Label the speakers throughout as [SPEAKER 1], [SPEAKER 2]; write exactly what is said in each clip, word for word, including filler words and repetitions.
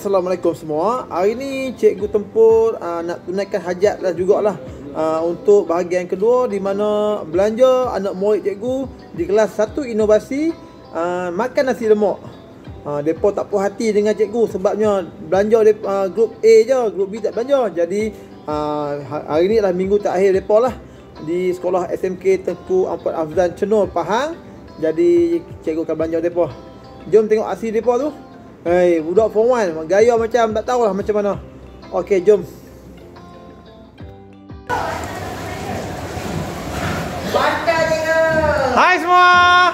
[SPEAKER 1] Assalamualaikum semua. Hari ni Cikgu Tempur uh, nak tunaikan hajat lah jugalah uh, untuk bahagian kedua, di mana belanja anak murid cikgu di kelas satu inovasi uh, makan nasi lemak. Uh, depa tak puas hati dengan cikgu sebabnya belanja uh, grup A je, grup B tak belanja. Jadi uh, hari ni adalah minggu terakhir depa lah di sekolah S M K Tengku Ampat Afzan Cenor, Pahang. Jadi cikgu akan belanja depa. Jom tengok aksi depa tu. Hei, budak form one gaya macam tak tahulah macam mana. Okey, jom. Hai semua.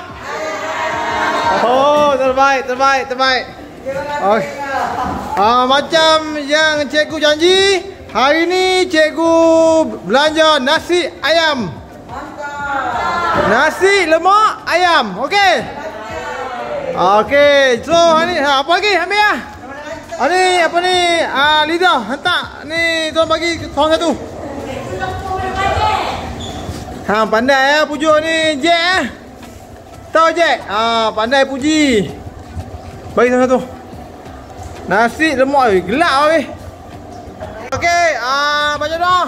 [SPEAKER 1] Oh, terbaik, terbaik, terbaik. Okay. Ah, macam yang cikgu janji, hari ni cikgu belanja nasi ayam. Nasi lemak ayam. Okey. Okey, so ni ha, apa lagi? Ambil lah. Ah, ni apa ni? Ah, leader hantar ni, tuan bagi tuan satu. Ha, pandai ya pujuk ni Jack eh. Tahu Jack? Ah, pandai puji. Bagi tuan satu. Nasi lemak weh, gelap weh. Okey, ah baca doa.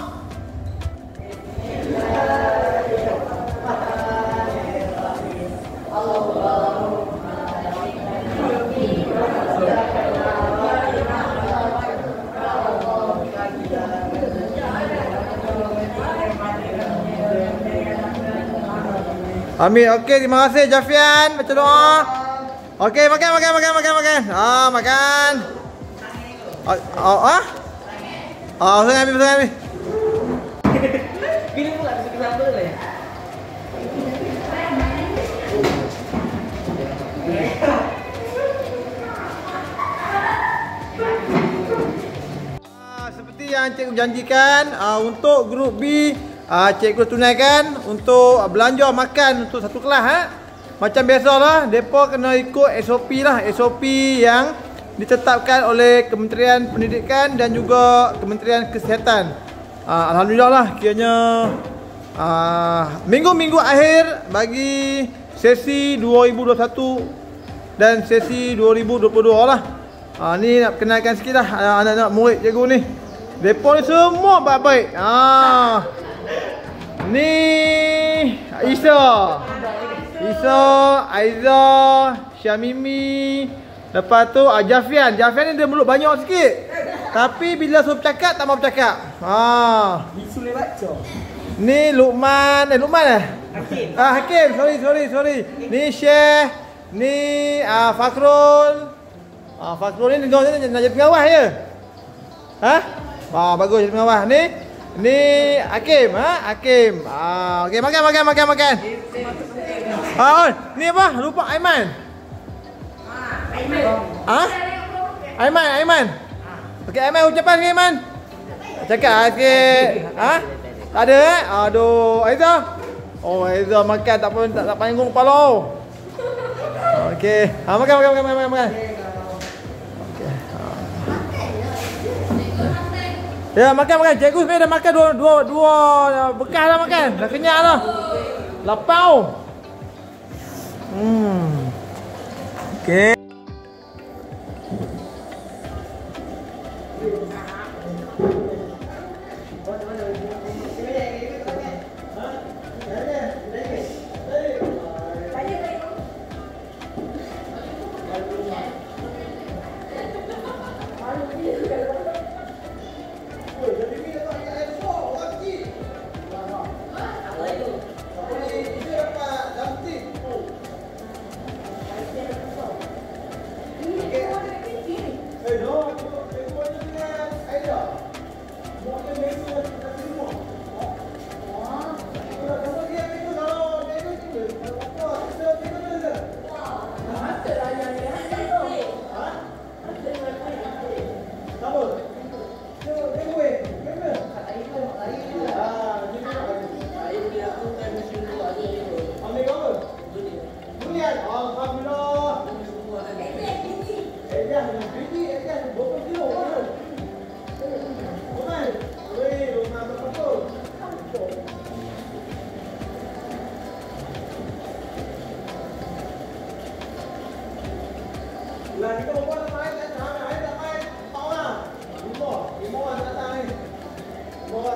[SPEAKER 1] Amin. Okey, terima kasih Jafian. Baca doa. Okey, makan makan makan makan makan. Ah, makan. Oh, oh ah. Ah, saya ambil, saya ambil. Gini pula bisa kenapa lah. Ah, seperti yang cikgu janjikan, ah, untuk grup B Ah, cikgu tunaikan untuk belanja makan untuk satu kelas ha? Macam biasalah, mereka kena ikut S O P lah, S O P yang ditetapkan oleh Kementerian Pendidikan dan juga Kementerian Kesihatan. ah, Alhamdulillah lah, kiranya minggu-minggu ah, akhir bagi sesi dua ribu dua puluh satu dan sesi dua ribu dua puluh dua lah. ah, Ni nak kenalkan sikit lah anak-anak murid cikgu ni. Mereka ni semua baik-baik. ah. Ni Isa, Isa, Aiza, Syamimi. Lepas tu ah, Jafian. Jafian ni dia mulut banyak sikit, tapi bila suruh bercakap tak mau bercakap. Ha. Ni Luqman, eh Luqman eh? Hakim. Ah Hakim, sorry sorry sorry. Ni Syekh, ni ah Fakrul. Ah Fakrul ni nak jadi pengawal je. Ha? Ah bagus jadi pengawal ni. Ni Hakim, ha? Hakim. Ah, okey, makan makan makan makan. Ah, ni apa? Lupa Aiman. Aiman. Ah? Aiman, Aiman. Okey, Aiman ucapan sikit Aiman. Cakap sikit. Ha? Tak ada eh? Aduh, Aiza. Oh, Aiza makan tak pun tak, tak panggung kepala. Okey. Ha, makan makan makan makan makan. Ya, makan makan. Cikgu sebenarnya dah makan dua dua dua bekas dah makan. Dah kenyang dah. Lapau. Hmm. Okey.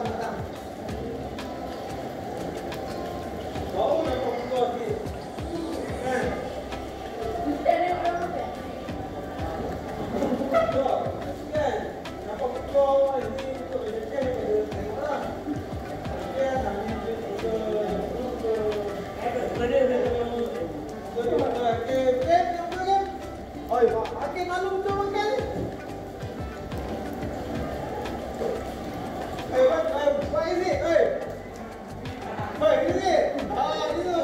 [SPEAKER 1] Bau nak pukul sikit. Kan? Kan? Nampak pukul ini untuk menjelaskan kepada tengoklah. Kan? Nanti kita oi, makin malu betul makan ni. Hey, what, what is it? Hey. What is it? Ah, itu.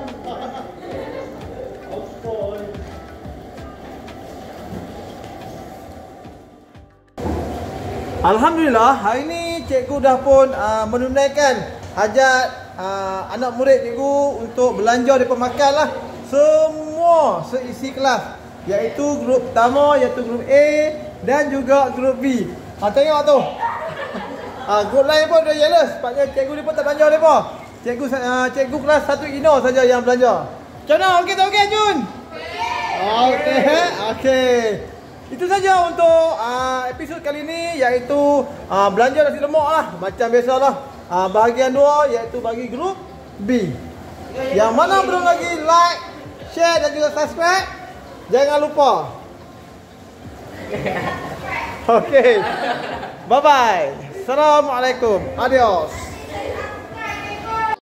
[SPEAKER 1] Alhamdulillah, hari ni cikgu dah pun uh, menunaikan hajat uh, anak murid cikgu untuk belanja depa makan lah. Semua seisi kelas, iaitu grup pertama, iaitu grup A dan juga grup B. Ha, tengok tu. Ha, grup lain pun dah jealous, sebabnya cikgu ni pun tak belanja depa. Cikgu uh, cikgu kelas satu Ino saja yang belanja. Macam mana? Okey tak okey Jun? Okey. Okey. Itu saja untuk uh, episod kali ni, iaitu uh, belanja nasi lemak lah. Macam biasalah. Uh, bahagian dua iaitu bagi grup B. Yang mana belum lagi like, share dan juga subscribe, jangan lupa. Okey. Bye bye. Assalamualaikum. Adios.